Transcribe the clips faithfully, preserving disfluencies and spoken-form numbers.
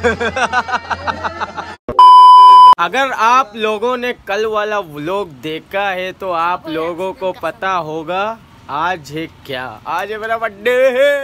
अगर आप लोगों ने कल वाला व्लॉग देखा है तो आप लोगों को पता होगा आज है क्या। आज है मेरा बर्थडे,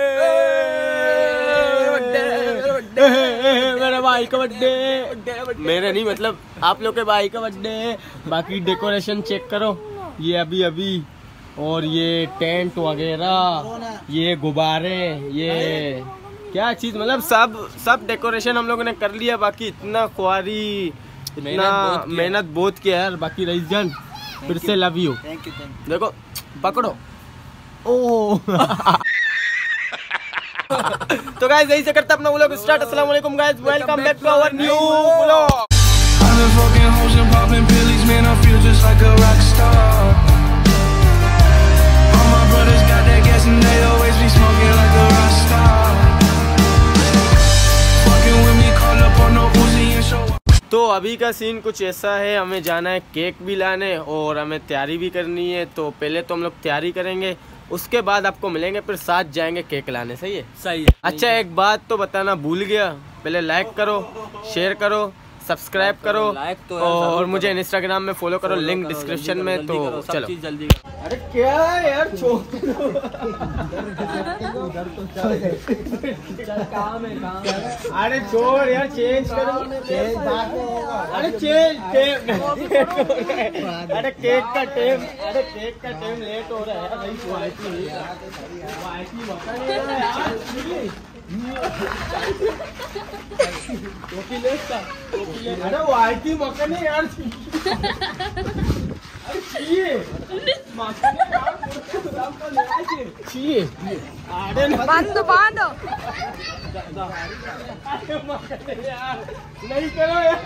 मेरे भाई का बर्थडे। मेरे नहीं, मतलब आप लोग के भाई का बर्थडे है। बाकी डेकोरेशन चेक करो, ये अभी अभी, और ये टेंट वगैरह, ये गुब्बारे, ये क्या चीज, मतलब सब सब डेकोरेशन हम लोगों ने कर लिया। बाकी इतना ख्वारी, इतना मेहनत बहुत किया यार। बाकी रईस जान फिर से लव यू। देखो पकड़ो। ओ तो गाइस यही से करते अपना व्लॉग स्टार्ट। अस्सलाम वालेकुम guys, welcome back to our new vlog. तो अभी का सीन कुछ ऐसा है, हमें जाना है केक भी लाने और हमें तैयारी भी करनी है। तो पहले तो हम लोग तैयारी करेंगे, उसके बाद आपको मिलेंगे, फिर साथ जाएंगे केक लाने। सही है? सही है। अच्छा एक बात तो बताना भूल गया, पहले लाइक करो, शेयर करो, सब्सक्राइब करो, लाइक तो और मुझे इंस्टाग्राम में फॉलो करो, लिंक डिस्क्रिप्शन में। तो चलो जल्दी। अरे क्या यार, छोड़ काम है काम। अरे छोड़ यार, चेंज करो। अरे चेंज, अरे केक का टाइम, अरे केक का टाइम लेट हो रहा है। अरे वाइटी मक्खन है यार, अरे चाहिए चाहिए। अरे बांधो बांधो, नहीं करो यार।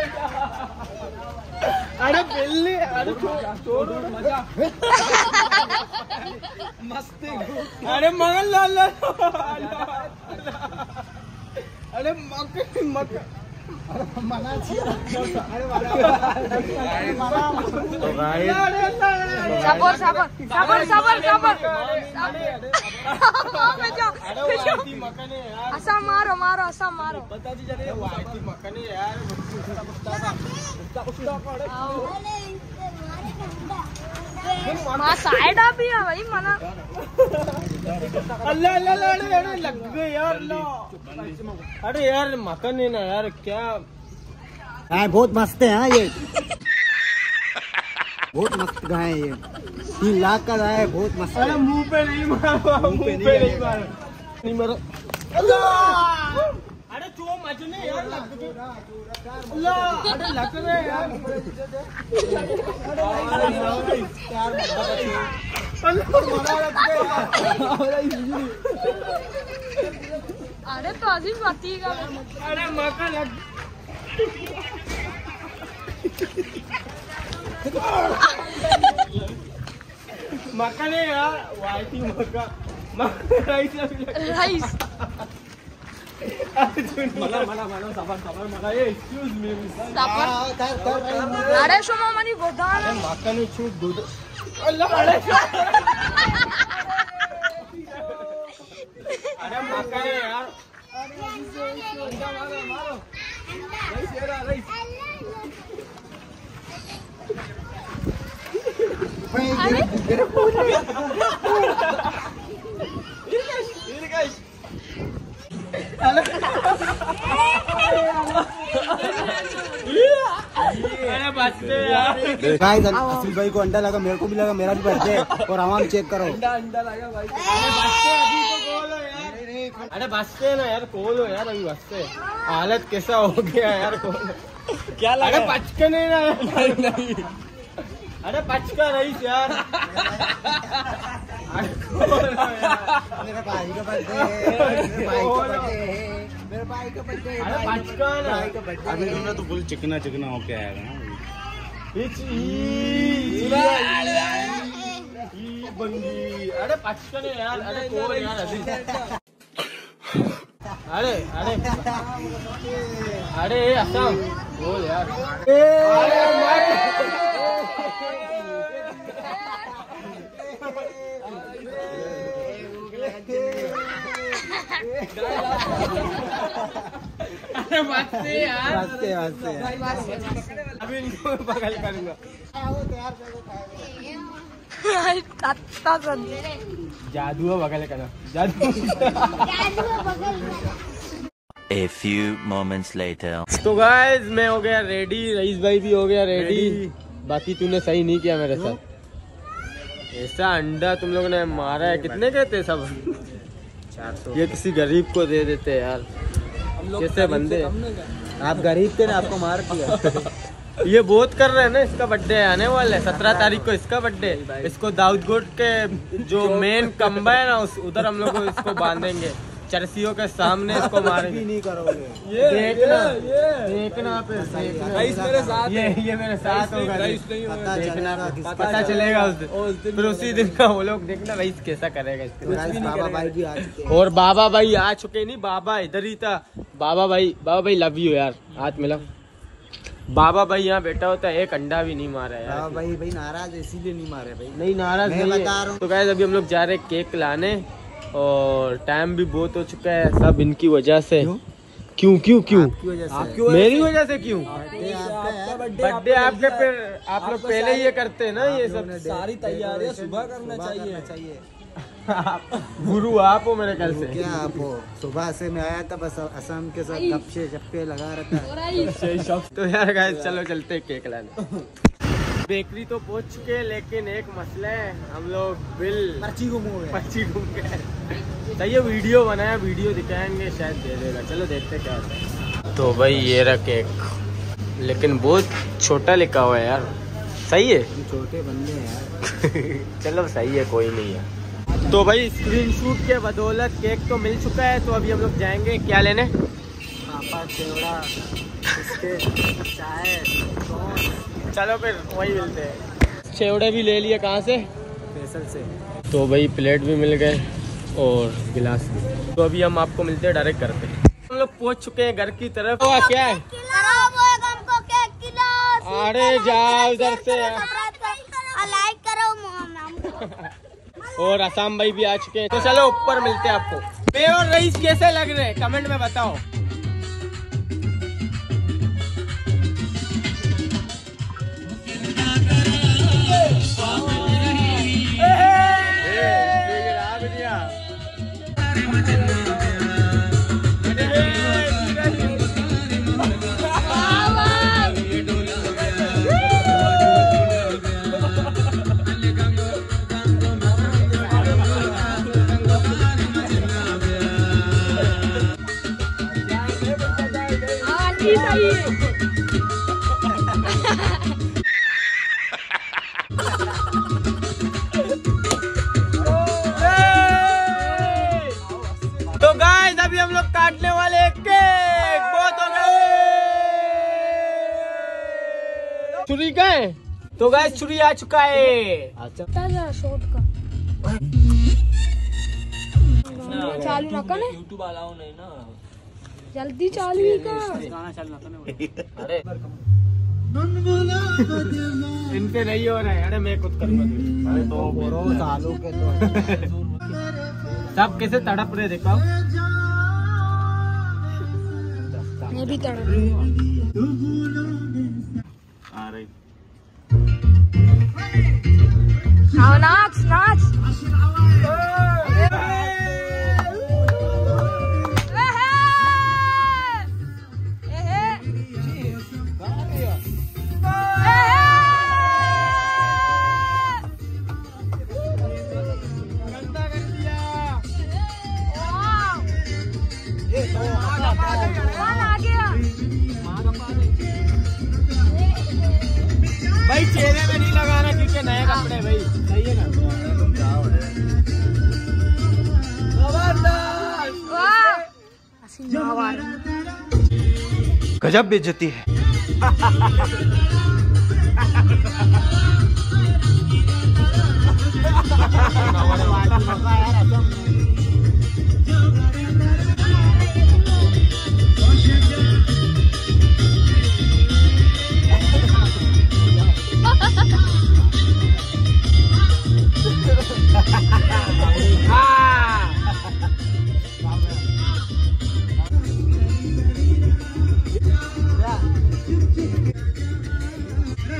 अरे बिल्ली, अरे छोड़ मजा मस्ती। अरे मगन लाल, अरे मक्खन मक्खन मना sabar sabar sabar sabar sabar asam maro maro asam maro माँ साइड आप ही है भाई मना। अल्लाह अल्लाह अरे अरे लग गए यार। अरे यार मक्खन है ना यार, क्या है, बहुत मस्त है। हाँ ये बहुत मस्त गाय है, ये तीन लाख का गाय है, बहुत मस्त। अरे मुंह पे नहीं मारो, मुंह पे नहीं मारो, नहीं मारो। अरे चो मजने यार, लग गए। अल्लाह अरे लग रहे यार। अरे तो अजीज बाती का। अरे मक्खन लग मक्खन है यार, वाइटी मक्खन राइस। मला मला मला साबर साबर मला ए एक्सक्यूज मी अरे शोमा मनी गोदान मक्खन छूट दूध। अल्लाह अरे अरे मक्खन है यार। मारो मारो राइस यार, राइस। गाइस असील भाई को अंडा लगा, मेरे को भी लगा, मेरा भी बर्थडे। और आवाम चेक करो, अंडा अंडा लगा भाई। अरे बचते अभी तो बोलो यार। अरे बचते ना यार, खोलो यार अभी बचते। हालत कैसा हो गया यार, खोलो। क्या लगा? अरे बचके नहीं ना यार, नहीं। अरे बचका रईस यार। मेरे भाई का बर्थडे, मेरे भाई का बर्थडे, मेरे भाई का बर्थडे। अरे बचका ना, भाई का बर्थडे। अभी तुमने तो फुल चिकना चिकना होके आएगा ना। बंगी। अरे बचका नहीं यार, अरे खोल यार अभी। अरे अरे अरे असम बोल यार। अरे मत से यार, वास्ते वास्ते अभी इनको बगल करूंगा। जादू है बगल करो, जादू। A few moments later. तो गाइस मैं हो गया रेडी, रईस भाई भी हो गया रेडी। बाकी तूने सही नहीं किया मेरे साथ। ऐसा अंडा तुम लोगों ने मारा है, कितने के थे सब? चार सौ। ये किसी गरीब को दे देते यार, कैसे बंदे। आप गरीब थे ना, आपको मार दिया। ये बहुत कर रहे हैं ना, इसका बर्थडे आने वाला है सत्रह तारीख को, इसका बर्थडे। इसको दाऊदगोट के जो मेन कम्बा है ना, उस उधर हम लोग इसको बांधेंगे, चरसियों के सामने इसको मारेंगे। नहीं करोगे देखना देखना पे मेरे साथ, ये ये मेरे साथ होगा, देखना पता चलेगा उस दिन। फिर उसी दिन का वो लोग देखना रईस कैसा करेगा इसके। बाबा भाई भी आ चुके हैं। और बाबा भाई आ चुके, नहीं बाबा इधर ही था। बाबा भाई, बाबा भाई लव यू यार, हाथ मिला। बाबा भाई यहाँ बैठा होता है, एक अंडा भी नहीं मारा यार। बाबा भाई भाई नाराज है, इसीलिए नहीं मारे भाई। नहीं नाराज मैं नहीं बता रहा है। हूँ। तो गाइस अभी हम लोग जा रहे हैं केक लाने, और टाइम भी बहुत हो चुका है, सब इनकी वजह से। क्यों क्यों क्यों आपकी वजह से। मेरी वजह से क्यों? बर्थडे आपका है। बर्थडे आपके, फिर आप लोग पहले ये करते हैं ना, ये सब सारी तैयारियां सुबह करना चाहिए। गुरु आप हो मेरे ख्याल से। क्या आप हो? सुबह से मैं आया था, बस असम के साथ गप्पे चप्पे लगा रखा है। तो यार गाइस चलो चलते हैं केक लाने। बेकरी तो पहुंच चुके हैं, लेकिन एक मसला है, हम लोग बिल पर्ची गुम हो गए। पर्ची घूम गए। सही है, वीडियो बनाया, वीडियो दिखाएंगे, शायद दे देगा। चलो देखते क्या होता है। तो भाई ये रहा केक, लेकिन बहुत छोटा लिखा हुआ है यार। सही है, छोटे बंदे हैं यार। चलो सही है, कोई नहीं है। तो भाई स्क्रीनशॉट के बदौलत केक तो मिल चुका है, तो अभी हम लोग जाएंगे क्या लेने? पापा चेवड़ा, चाय, चलो फिर वही मिलते हैं। चेवड़े भी ले लिए, कहाँ से? स्पेशल से। तो भाई प्लेट भी मिल गए और गिलास भी। तो अभी हम आपको मिलते हैं डायरेक्ट घर पे। हम लोग पहुंच चुके हैं घर की तरफ। तो क्या है? अरे जाओ उधर से। लाइक करो मोहम्मद। और आसाम भाई भी आ चुके हैं, तो चलो ऊपर मिलते हैं आपको। मैं और रईस कैसे लग रहे हैं कमेंट में बताओ। तो गाइस अभी हम लोग काटने वाले एक केक, बहुत हो गए। छुरी का है? तो गाइस छुरी आ चुका है। अच्छा शॉट का चालू ना करे, यूट्यूब अलाउ नहीं ना, जल्दी चालू ही कर। गाना चलना था। अरे इनसे नहीं हो रहा है। अरे मैं खुद करूँगा। अरे तो बोरो सालों के तो सब कैसे तड़प रहे देखो। मैं भी तड़प आ रही। हाँ नाच नाच। भाई चेहरे में नहीं लगाना क्योंकि नए कपड़े भाई। सही है ना? गजब बेइज्जती है।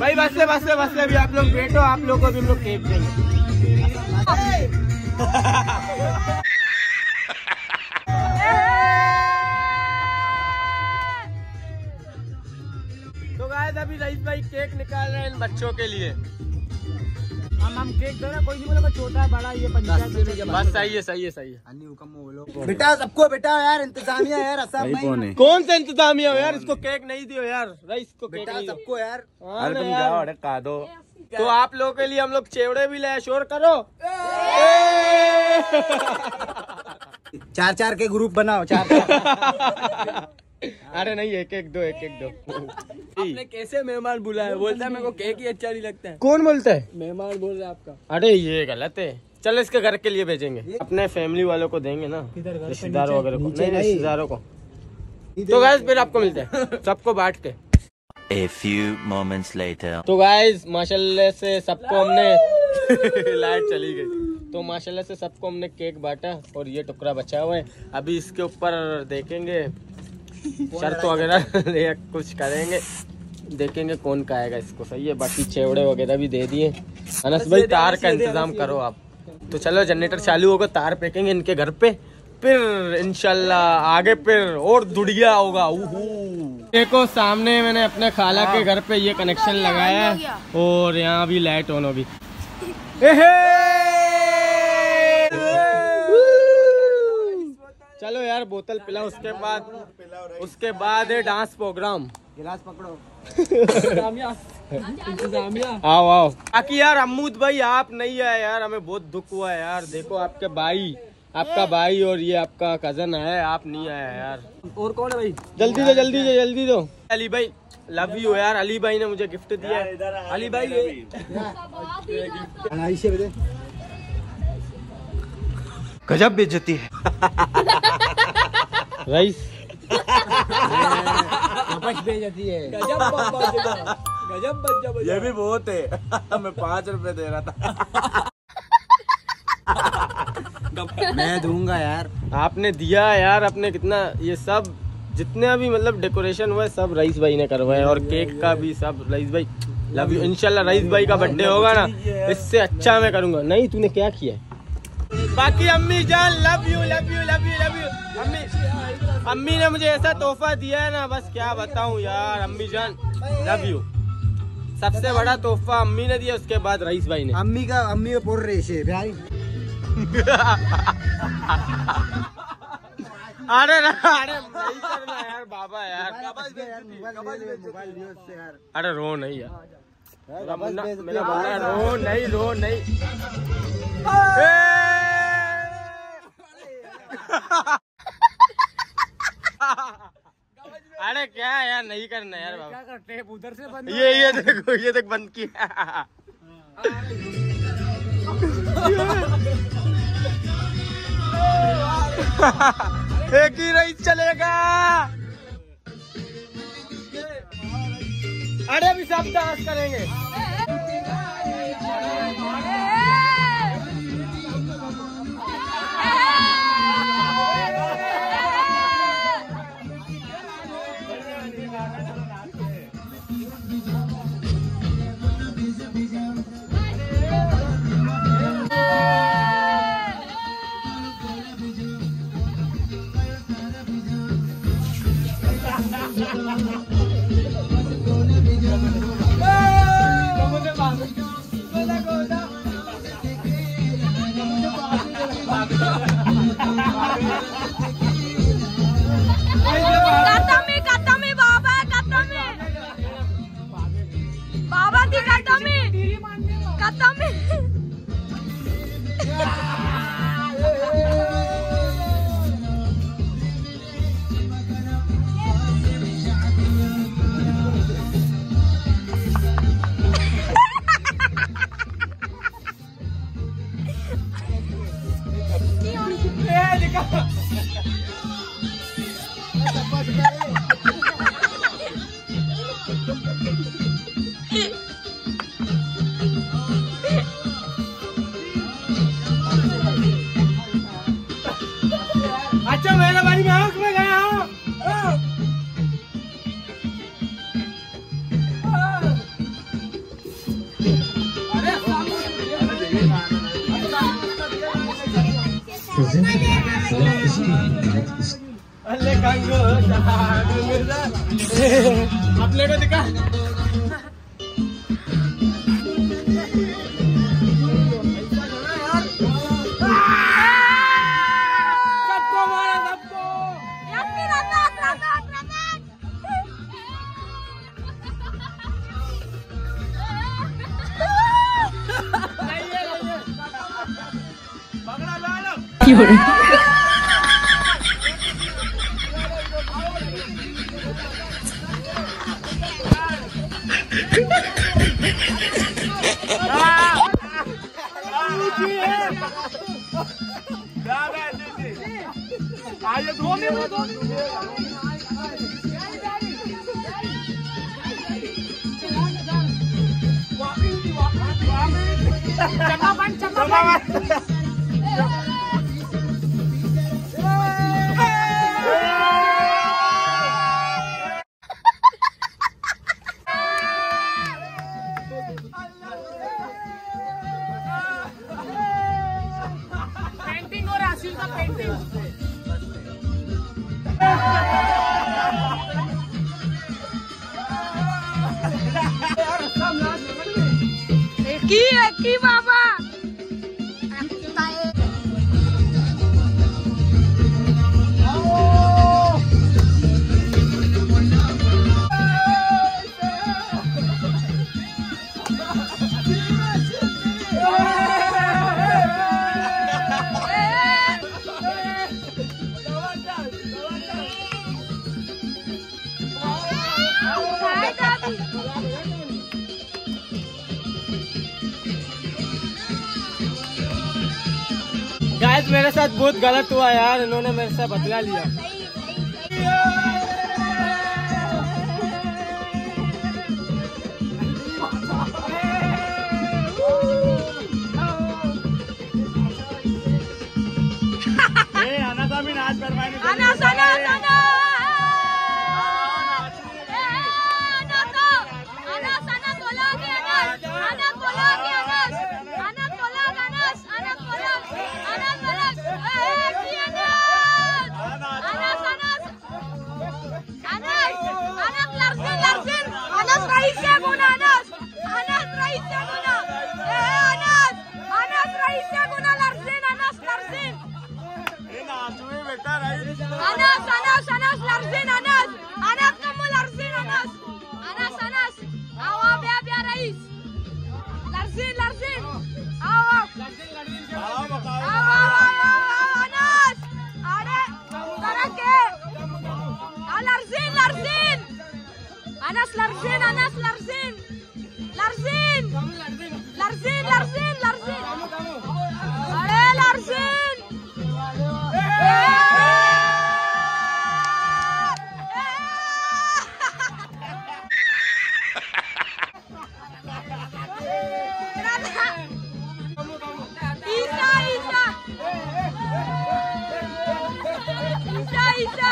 भाई बस से बस से बस से अभी आप लोग बैठो, आप लोग को भी हम लोग केक देंगे। तो गाइस अभी रईस भाई केक निकाल रहे हैं इन बच्चों के लिए। हम हम केक दे रहे, कोई नहीं बोलेगा छोटा है बड़ा, ये पंचायत बस सही है सही है सही है। बेटा सबको बेटा यार इंतजामिया यार असम में कौन सा इंतजामिया हो यार, इसको केक नहीं दियो यार, रईस को केक बेटा नहीं दो। सबको यार। अरे तुम जाओ, अरे का दो। तो आप लोगों के लिए हम लोग चेवड़े भी ले, शोर करो। चार चार के ग्रुप बनाओ, चार चार। अरे नहीं, एक एक दो, एक एक दो। आपने कैसे मेहमान बुलाया? बोलता है मेरे को केक ही अच्छा नहीं लगता है। कौन बोलता है? मेहमान बोल रहे हैं आपका। अरे ये गलत है, चलो इसके घर के लिए भेजेंगे, अपने फैमिली वालों को देंगे ना, रिश्तेदारों वगैरह को, नहीं रिश्तेदारों को। तो गाइस फिर आपको मिलते हैं सबको बांट के। A few moments later. तो गाइस माशाल्लाह से सबको हमने लाइट चली गई, तो माशाल्लाह से सबको हमने केक बांटा और ये टुकड़ा बचा हुआ है। अभी इसके ऊपर देखेंगे शर्त वगैरह या कुछ करेंगे, देखेंगे कौन खाएगा इसको। सही है, बाकी चेवड़े वगैरह भी दे दिए। अनस भाई तार का इंतजाम करो आप। तो चलो जनरेटर चालू होगा, तार फेंकेंगे इनके घर पे, फिर इंशाल्लाह आगे फिर और दुड़िया होगा। देखो सामने मैंने अपने खाला के घर पे ये कनेक्शन लगाया है और यहाँ भी लाइट ऑन होगी। चलो यार बोतल पिलाओ, उसके बाद उसके बाद है डांस प्रोग्राम। गिलास पकड़ो। आओ आओ। बाकी यार अमूद भाई आप नहीं आए यार, हमें बहुत दुख हुआ है यार। देखो आपके भाई, आपका भाई और ये आपका कजन है, आप नहीं आया यार। और कौन है भाई? जल्दी दो जल्दी दो जल्दी दो। अली भाई लव यू यार, अली भाई ने मुझे गिफ्ट दिया है। अली भाई ये गजब बेइज्जती है। रईस बेइज्जती है। गजब गजब गजब। ये भी बहुत है। मैं पाँच रुपए दे रहा था। मैं दूंगा यार। आपने दिया यार, आपने कितना, ये सब जितने भी मतलब डेकोरेशन हुआ है सब रईस भाई ने करवाया और केक का भी सब रईस भाई। Love you. इंशाल्लाह रईस भाई का बर्थडे होगा ना, इससे अच्छा मैं करूंगा। नहीं तूने क्या किया है? बाकी अम्मी जान love you love you love you love you. अम्मी अम्मी ने मुझे ऐसा तोहफा दिया है ना, बस क्या बताऊं यार। अम्मी जान लव यू। सबसे बड़ा तोहफा अम्मी ने दिया, उसके बाद रईस भाई ने। अम्मी का अम्मी में पोड़ रही है भाई। अरे अरे नहीं करना यार बाबा यार। अरे रो नहीं यार, मेरा बाबा रो नहीं रो नहीं। अरे क्या यार, नहीं करना यार बाबा। क्या करते हैं उधर से बंद। ये ये देखो, ये देख बंद किया। एक ही रईस चलेगा। अरे अभी सब डांस करेंगे। अच्छा मेरा बारी में आँख में गया हूँ। अल्ले कंगो अपने को दिखा। पेंटिंग और आशीष का पेंटिंग। की है की बाबा गाइस मेरे साथ बहुत गलत हुआ यार, इन्होंने मेरे से बदला लिया। Anas Larsin, Anas Larsin, Larsin, Larsin, Larsin, Larsin, अरे Larsin, Isa, Isa, Isa, Isa.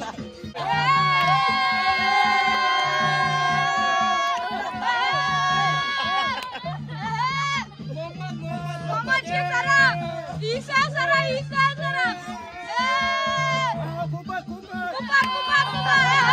Isa Sara, Isa Sara. Eh. Kupa, kupa. Kupa, kupa, kupa.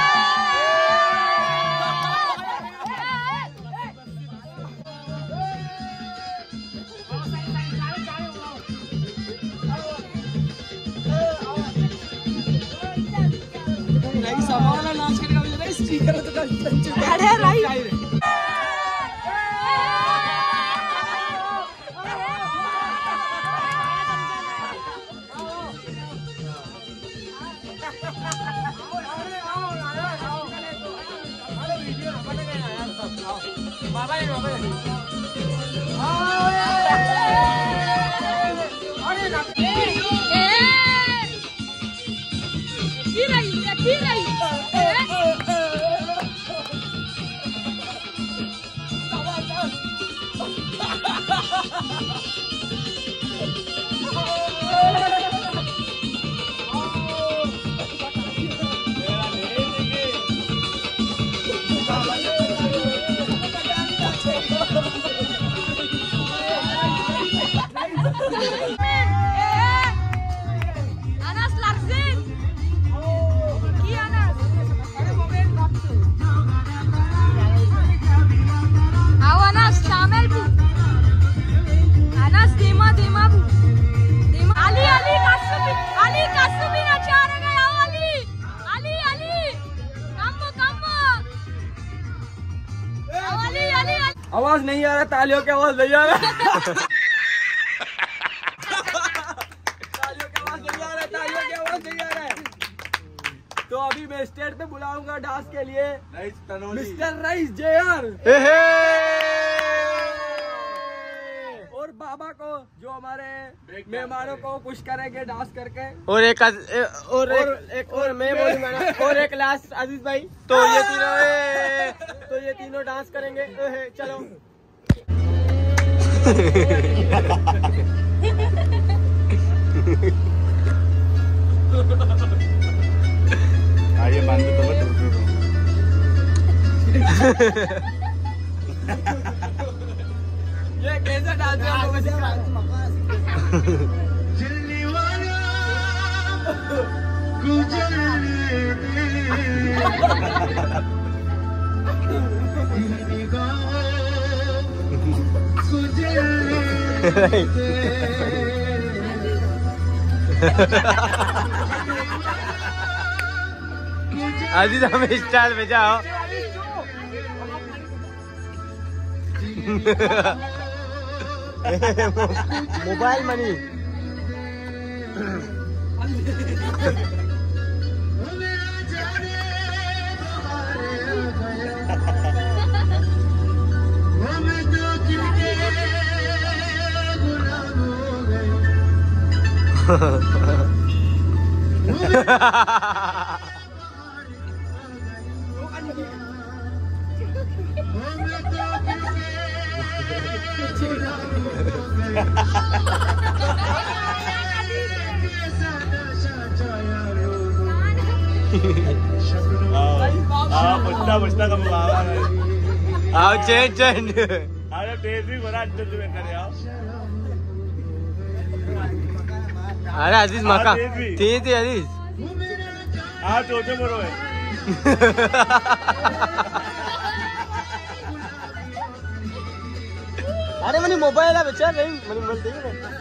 नहीं समाला नाच करेगा मुझे नहीं स्पीकर तो कर अरे राइट बाबा ये बाबा आवाज नहीं आ रहा, तालियों की आवाज नहीं आ रहा। तालियों की आवाज नहीं आ रहा, तालियों की आवाज नहीं आ रहा है। तो अभी मैं स्टेज पे बुलाऊंगा डांस के लिए मिस्टर रईस जेआर और बाबा को, जो हमारे मेहमानों को खुश करेंगे डांस करके। और एक और एक, एक और मैं बोलूंगा ना, और एक लास्ट अजीज भाई। तो ये तीनों तो ये तीनों डांस करेंगे। चलो आइए मान दो तो ये कैसा डांस है आपको सिखा? अजीज हमें स्टाइल में जाओ। मोबाइल मनी पुछता पुछता कब बाबा आओ चेंज चेंज। अरे तेज भी बड़ा अच्छे से करे आओ। अरे अजीज मका थी थी अजीज हाँ चौथे बरो है। अरे मनी मोबाइल है बच्चा नहीं मनी मोबाइल देखिए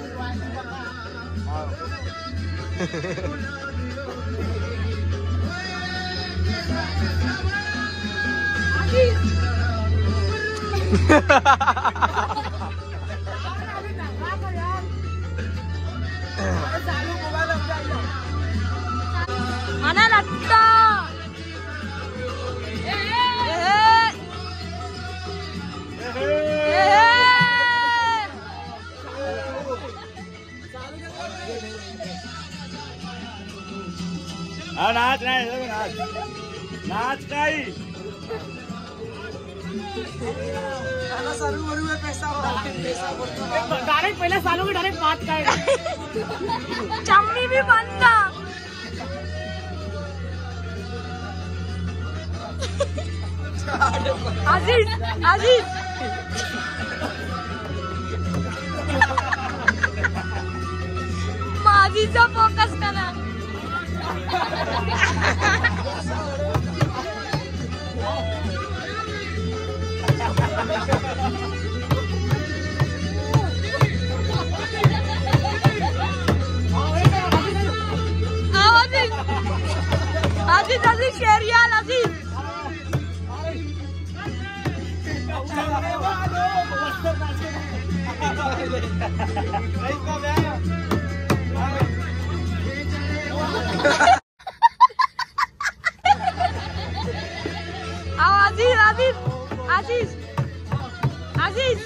आना लगता हाँ नाच नहीं नाच नाच नहीं डायरेक्ट पहले सालों में डायरेक्ट बात करेगा। चम्मी भी बंद था। अजीज अजीज माजीचा फोकस करना। अजीज अजीज शेरियाल अजीज आओ अजीज अजीज अजीज अजीज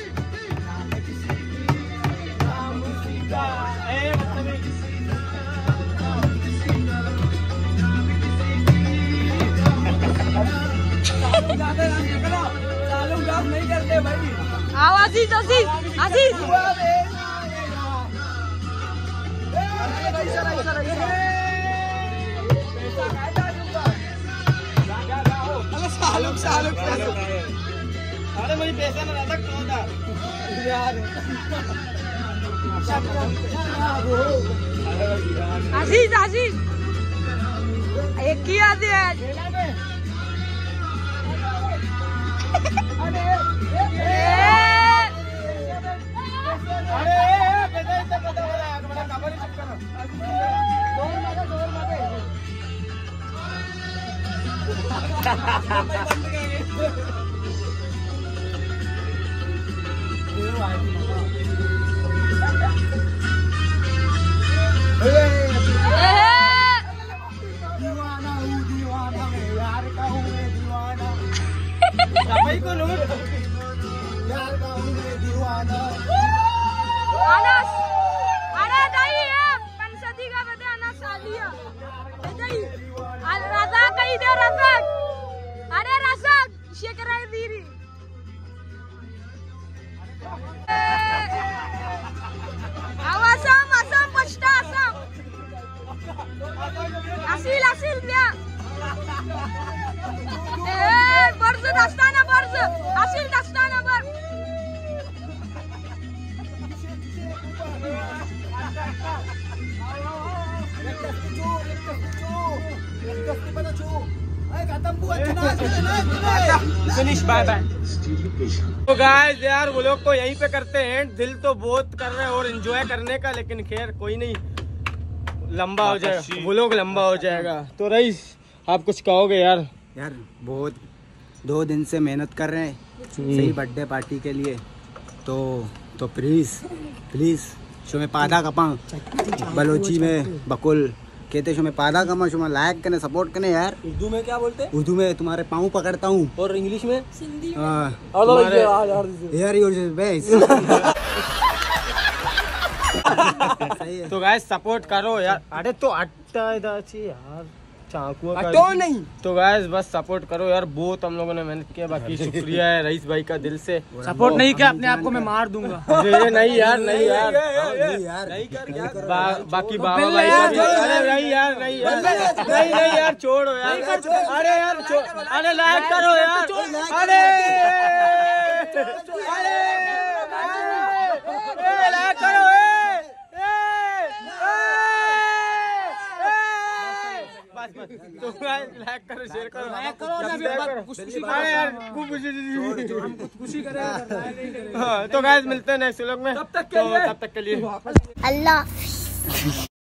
नहीं करते भाई। आओ अजीज अजीज अजीज अरे मुझे पैसा ना रहता कौन था यार। आशीष आशीष एक किया दिया सफाई को लूट यार का हूँ मैं दीवाना। अनस अरे दाई है पंचदी का बता अनस आलिया दाई राजा कही दे राजा अरे राजा शेकराई दीरी आवासम असम पछता असम असील असील द्या ए बर्ज दस्ताना बर्ज असील दस्ताना बर फिनिश बाय बाय। तो गाइस यार वो लोग को यहीं पे करते हैं, दिल तो बहुत कर रहे हैं और एंजॉय करने का, लेकिन खैर कोई नहीं, लंबा हो जाएगा वो लोग लंबा हो जाएगा। तो रईस आप कुछ कहोगे यार? यार बहुत दो दिन से मेहनत कर रहे हैं सही बर्थडे पार्टी के लिए, तो तो प्लीज प्लीज शो में पादा कपा बलोची में बकुल कहते शो में पादा कमा शो में लाइक करने सपोर्ट करने यार। उर्दू में क्या बोलते हैं? उर्दू में तुम्हारे पाँव पकड़ता हूँ और इंग्लिश में यार तो गाइस सपोर्ट करो यार। अरे तो अट्टा यार चाकू तो नहीं तो गाइस बस सपोर्ट करो यार, बहुत हम लोगों ने मेहनत किया। बाकी शुक्रिया है रईस भाई का दिल से। सपोर्ट नहीं किया अपने आप को मैं मार दूंगा। अरे नहीं यार नहीं यार यार बाकी बाबा भाई का भी। अरे नहीं यार नहीं यार नहीं नहीं यार छोड़ो यार। अरे यार अरे लाइक करो यार। अरे अरे लाइक करो तो लाइक करो शेयर करो लाइक करो अरे यार खूब खुशी करें। तो गाइस मिलते हैं नेक्स्ट व्लॉग में, तब तक के लिए तब तक के लिए अल्लाह।